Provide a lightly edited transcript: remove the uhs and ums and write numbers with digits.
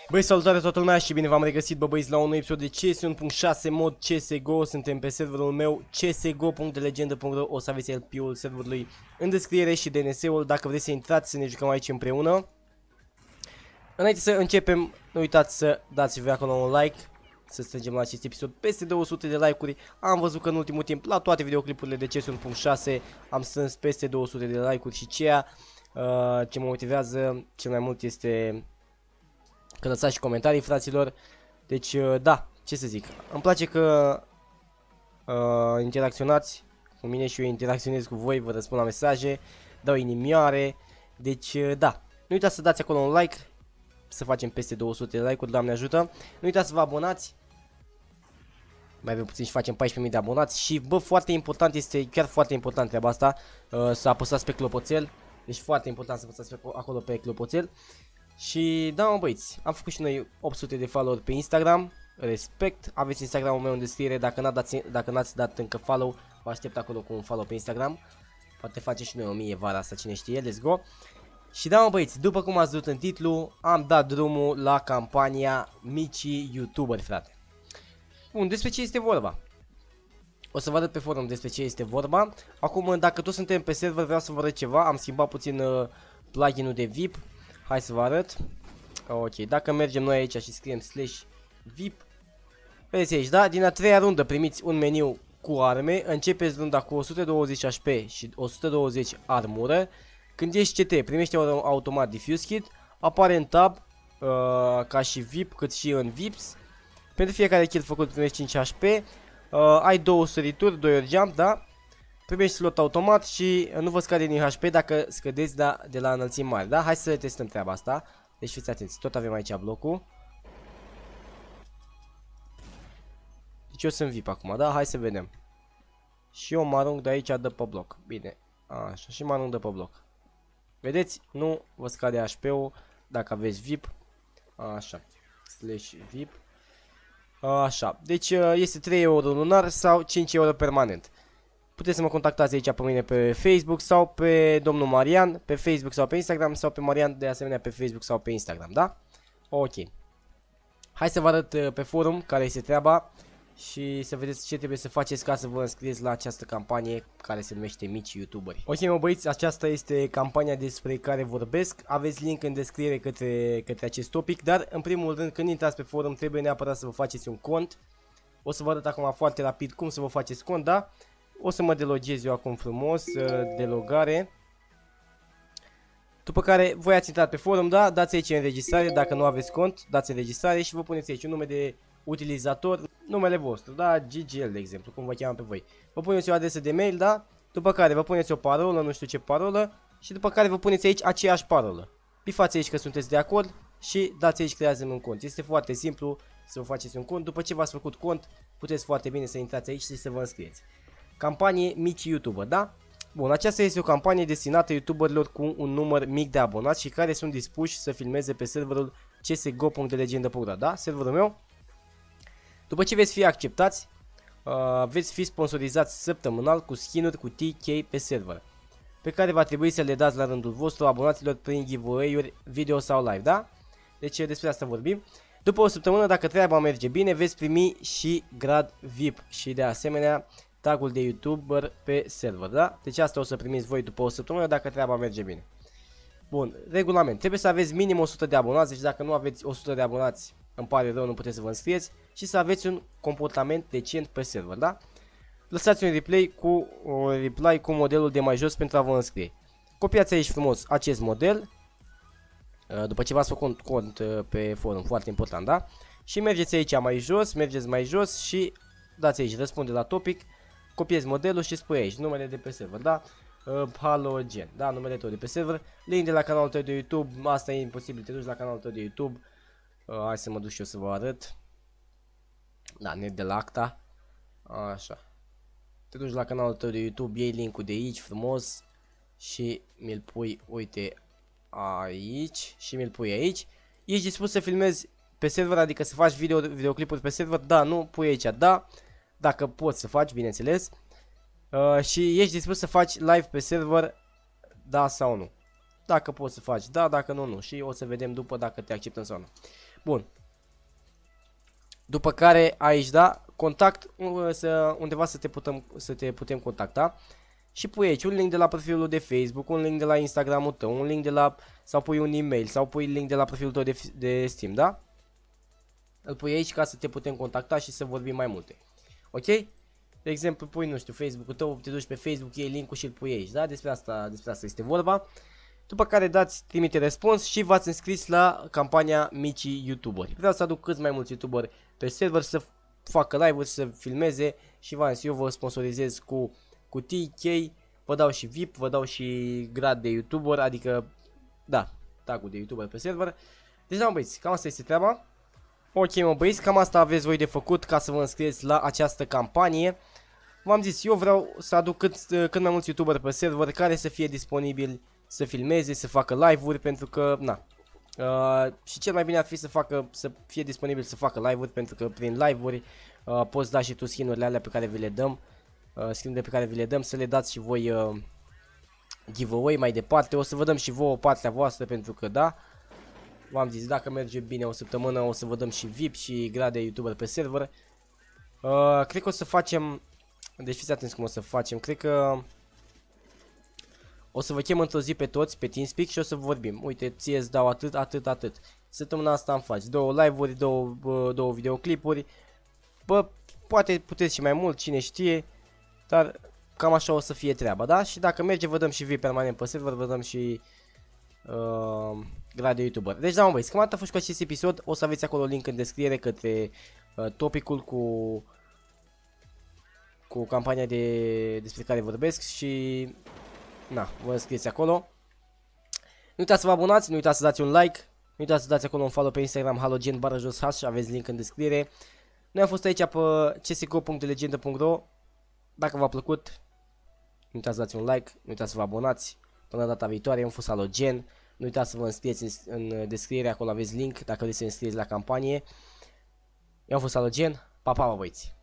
Băi, salutare toată lumea și bine v-am regăsit, bă băieți, la un nou episod de CS1.6 mod CSGO. Suntem pe serverul meu csgo.legenda.ro. O să aveți LP-ul serverului în descriere și DNS-ul dacă vreți să intrați să ne jucăm aici împreună. Înainte să începem, nu uitați să dați și voi acolo un like, să strângem la acest episod peste 200 de like-uri. Am văzut că în ultimul timp la toate videoclipurile de CS1.6 am strâns peste 200 de like-uri și ceea ce mă motivează cel mai mult este că lăsați și comentarii, fraților. Deci, da, ce să zic, îmi place că interacționați cu mine și eu interacționez cu voi, vă răspund la mesaje, dau inimioare. Deci, da, nu uitați să dați acolo un like, să facem peste 200 de like-uri, Doamne ajută. Nu uitați să vă abonați, mai avem puțin și facem 14.000 de abonați. Și, bă, foarte important, este chiar foarte important treaba asta, să apăsați pe clopoțel. Deci foarte important să apăsați acolo pe clopoțel. Și da, mă băiți, am făcut și noi 800 de follow-uri pe Instagram. Respect, aveți Instagramul meu în descriere. Dacă n-ați dat încă follow, vă aștept acolo cu un follow pe Instagram. Poate face și noi 1000 vara asta, cine știe, let's go. Și da, mă băiți, după cum ați văzut în titlu, am dat drumul la campania Micii YouTuberi, frate. Bun, despre ce este vorba? O să vă arăt pe forum despre ce este vorba. Acum, dacă toți suntem pe server, vreau să vă arăt ceva. Am schimbat puțin plugin-ul de VIP. Hai să vă arăt. Ok, dacă mergem noi aici și scriem /VIP, vedeți aici, da? Din a treia rundă primiți un meniu cu arme. Începeți runda cu 120 HP și 120 armură. Când ești CT, primești automat Diffuse Kit. Apare în tab, ca și VIP, cât și în VIPs. Pentru fiecare kill făcut primești 5 HP. Ai două sărituri, 2 ori jump, da? Primești slot automat și nu vă scade din HP dacă scădeți de la înălțimi mari, da? Hai să testăm treaba asta. Deci fiți atenți, tot avem aici blocul. Deci eu sunt VIP acum, da? Hai să vedem. Și eu mă arunc de aici de pe bloc. Bine, așa, și mă arunc de pe bloc. Vedeți? Nu vă scade HP-ul dacă aveți VIP. Așa, /VIP. Așa, deci este 3 euro lunar sau 5 euro permanent. Puteți să mă contactați aici pe mine pe Facebook sau pe domnul Marian, pe Facebook sau pe Instagram, sau pe Marian de asemenea pe Facebook sau pe Instagram, da? Ok. Hai să vă arăt pe forum care este treaba și să vedeți ce trebuie să faceți ca să vă înscrieți la această campanie care se numește Mici YouTuberi. Ok, mă băiți, aceasta este campania despre care vorbesc. Aveți link în descriere către acest topic, dar în primul rând când intrați pe forum trebuie neapărat să vă faceți un cont. O să vă arăt acum foarte rapid cum să vă faceți cont, da? O să mă delogez eu acum frumos, delogare. După care voi ați intrat pe forum, da? Dați aici înregistrare, dacă nu aveți cont, dați înregistrare și vă puneți aici un nume de utilizator, numele vostru, da? GGL, de exemplu, cum vă cheamă pe voi. Vă puneți o adresă de mail, da? După care vă puneți o parolă, nu știu ce parolă, și după care vă puneți aici aceeași parolă. Bifați aici că sunteți de acord și dați aici creează-mi un cont. Este foarte simplu să vă faceți un cont. După ce v-ați făcut cont, puteți foarte bine să intrați aici și să vă înscrieți. Campanie Mici YouTuber, da? Bun, aceasta este o campanie destinată YouTuberilor cu un număr mic de abonați și care sunt dispuși să filmeze pe serverul csgo.legenda.ro, da? Serverul meu. După ce veți fi acceptați, veți fi sponsorizați săptămânal cu skin-uri cu TK pe server, pe care va trebui să le dați la rândul vostru abonaților prin giveaway-uri video sau live, da? Deci despre asta vorbim. După o săptămână, dacă treaba merge bine, veți primi și grad VIP și de asemenea tagul de YouTuber pe server, da? Deci asta o să primiți voi după o săptămână dacă treaba merge bine. Bun, regulament. Trebuie să aveți minim 100 de abonați, deci dacă nu aveți 100 de abonați, îmi pare rău, nu puteți să vă înscrieți. Și să aveți un comportament decent pe server, da? Lăsați un reply cu modelul de mai jos pentru a vă înscrie. Copiați aici frumos acest model, după ce v-ați făcut cont pe forum, foarte important, da? Și mergeți aici mai jos, mergeți mai jos și dați aici răspunde la topic. Copiezi modelul și spui aici numele de pe server, da? Halogen, da? Numele tău de pe server. Link de la canalul tău de YouTube. Asta e imposibil, te duci la canalul tău de YouTube. Hai să mă duc și eu să vă arăt. Da, net de la acta. Așa. Te duci la canalul tău de YouTube, iei linkul de aici frumos și mi-l pui, uite, aici și mi-l pui aici. Ești dispus să filmezi pe server, adică să faci videoclipuri pe server? Da, nu? Pui aici, da. Dacă poți să faci, bineînțeles. Și ești dispus să faci live pe server, da sau nu? Dacă poți să faci, da, dacă nu, nu. Și o să vedem după dacă te acceptăm sau nu. Bun. După care aici, da, contact, undeva să te putem contacta. Și pui aici un link de la profilul de Facebook, un link de la Instagramul tău, un link de la, sau pui un e-mail, sau pui link de la profilul tău de Steam, da? Îl pui aici ca să te putem contacta și să vorbim mai multe. Ok? De exemplu, pui, nu știu, Facebook-ul tău, te duci pe Facebook, iei link-ul și îl pui aici, da? Despre asta este vorba. După care trimite răspuns și v-ați înscris la campania Micii YouTuberi. Vreau să aduc cât mai mulți YouTuberi pe server să facă live-uri, să filmeze și eu vă sponsorizez cu cutii, chei, vă dau și VIP, vă dau și grad de YouTuber, adică, da, tag-ul de YouTuber pe server. Deci, da, băieți, cam asta este treaba. Ok, mă băieți, cam asta aveți voi de făcut ca să vă înscrieți la această campanie. V-am zis, eu vreau să aduc cât mai mulți YouTuberi pe server care să fie disponibili să filmeze, să facă live-uri, pentru că, na, și cel mai bine ar fi să fie disponibil să facă live-uri, pentru că prin live-uri poți da și tu skin-urile alea pe care vi le dăm, skin-urile pe care vi le dăm, să le dați și voi giveaway mai departe. O să vă dăm și vouă partea voastră, pentru că, da, v-am zis, dacă merge bine o săptămână, o să vă dăm și VIP și grade de YouTuber pe server. Cred că o să facem, deci fiți atenți cum o să facem, cred că o să vă chem într-o zi pe toți pe TeamSpeak și o să vorbim. Uite, ție îți dau atât. Săptămâna asta îmi faci 2 live-uri, 2 videoclipuri. Bă, poate puteți și mai mult, cine știe. Dar cam așa o să fie treaba, da? Și dacă merge, vă dăm și VIP permanent pe server, vă dăm și grad de YouTuber. Deci, da, mă băieți, cam atât a fost cu acest episod. O să aveți acolo link în descriere către topicul cu campania despre care vorbesc și na, vă înscrieți acolo. Nu uitați să vă abonați, nu uitați să dați un like, nu uitați să dați acolo un follow pe Instagram halogen_h, aveți link în descriere. Noi am fost aici pe csgo.legenda.ro. Dacă v-a plăcut, nu uitați să dați un like, nu uitați să vă abonați. Până data viitoare, eu am fost Halogen. Nu uitați să vă înscrieți în descriere, acolo aveți link dacă vreți să înscrieți la campanie. Eu am fost Halogen, pa, pa, băieți!